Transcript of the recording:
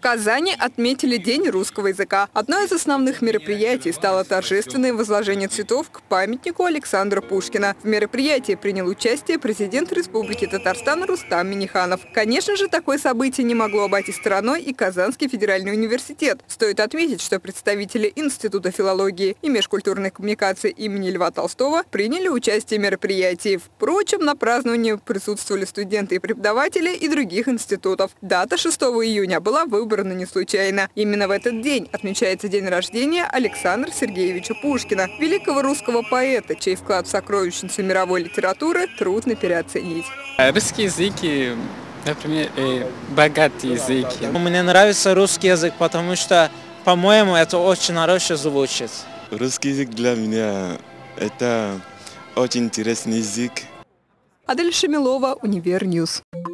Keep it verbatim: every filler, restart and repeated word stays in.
Казани отметили День русского языка. Одно из основных мероприятий стало торжественное возложение цветов к памятнику Александра Пушкина. В мероприятии принял участие президент Республики Татарстан Рустам Минниханов. Конечно же, такое событие не могло обойти стороной и Казанский федеральный университет. Стоит отметить, что представители Института филологии и межкультурной коммуникации имени Льва Толстого приняли участие в мероприятии. Впрочем, на праздновании присутствовали студенты и преподаватели и других институтов. Дата шестого июня была выбрана не случайно. Именно в этот день отмечается день рождения Александра Сергеевича Пушкина, великого русского поэта, чей вклад в сокровищницу мировой литературы трудно переоценить. Русский язык, например, богатый язык. Мне нравится русский язык, потому что, по-моему, это очень хорошо звучит. Русский язык для меня это очень интересный язык. Адель Шамилова, Универньюз.